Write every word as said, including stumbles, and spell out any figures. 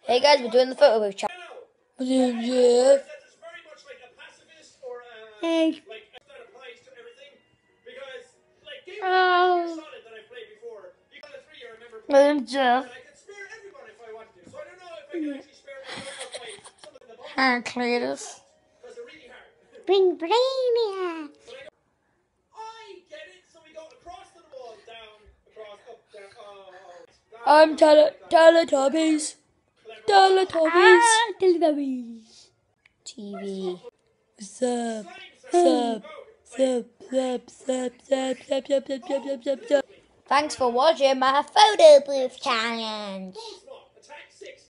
Hey guys, we're doing the photo booth chat. My name's Jeff. Hey. Oh. My name's Jeff. Heraclitus. Bring Bravia. I'm Tele Teletubbies. Teletubbies. Ah, Teletubbies. T V. Sup. Sup. Sup. Sup. Sup. Sup. Sup. Sup. Sup. Sup. Sup. Sup. Thanks for watching my photo booth challenge.